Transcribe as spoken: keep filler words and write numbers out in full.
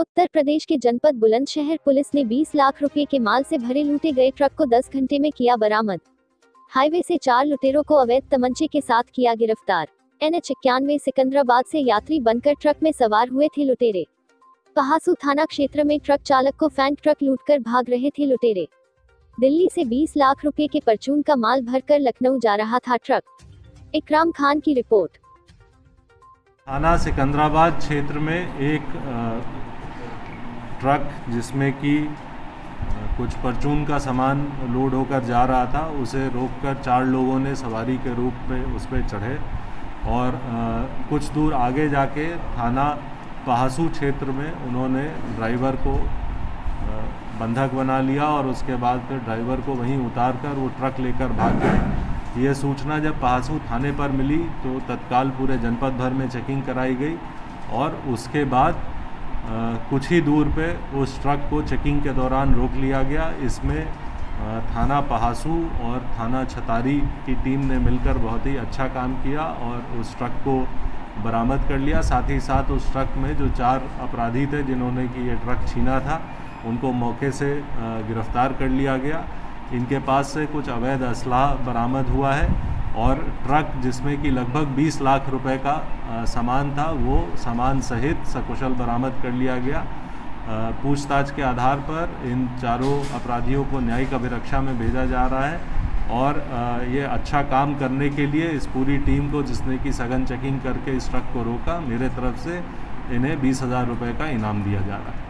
उत्तर प्रदेश के जनपद बुलंदशहर पुलिस ने बीस लाख रुपए के माल से भरे लूटे गए ट्रक को दस घंटे में किया बरामद। हाईवे से चार लुटेरों को अवैध तमंचे के साथ किया गिरफ्तार। एन एच इक्यानवे सिकंदराबाद से यात्री बनकर ट्रक में सवार हुए थे लुटेरे। पहासू थाना क्षेत्र में ट्रक चालक को फैंक ट्रक लूटकर भाग रहे थे लुटेरे। दिल्ली से बीस लाख रुपए के परचून का माल भरकर लखनऊ जा रहा था ट्रक। इकराम खान की रिपोर्ट। थाना सिकंदराबाद क्षेत्र में एक ट्रक जिसमें कि कुछ परचून का सामान लोड होकर जा रहा था, उसे रोककर चार लोगों ने सवारी के रूप में उस पर चढ़े और कुछ दूर आगे जाके थाना पहासू क्षेत्र में उन्होंने ड्राइवर को बंधक बना लिया और उसके बाद फिर ड्राइवर को वहीं उतार कर वो ट्रक लेकर भाग गए। ये सूचना जब पहासू थाने पर मिली तो तत्काल पूरे जनपद भर में चेकिंग कराई गई और उसके बाद आ, कुछ ही दूर पे उस ट्रक को चेकिंग के दौरान रोक लिया गया। इसमें आ, थाना पहासू और थाना छतारी की टीम ने मिलकर बहुत ही अच्छा काम किया और उस ट्रक को बरामद कर लिया। साथ ही साथ उस ट्रक में जो चार अपराधी थे जिन्होंने कि ये ट्रक छीना था, उनको मौके से गिरफ्तार कर लिया गया। इनके पास से कुछ अवैध असलाह बरामद हुआ है और ट्रक जिसमें कि लगभग बीस लाख रुपए का सामान था, वो सामान सहित सकुशल बरामद कर लिया गया। पूछताछ के आधार पर इन चारों अपराधियों को न्यायिक अभिरक्षा में भेजा जा रहा है और ये अच्छा काम करने के लिए इस पूरी टीम को, जिसने कि सघन चेकिंग करके इस ट्रक को रोका, मेरे तरफ से इन्हें बीस हज़ार रुपये का इनाम दिया जा रहा है।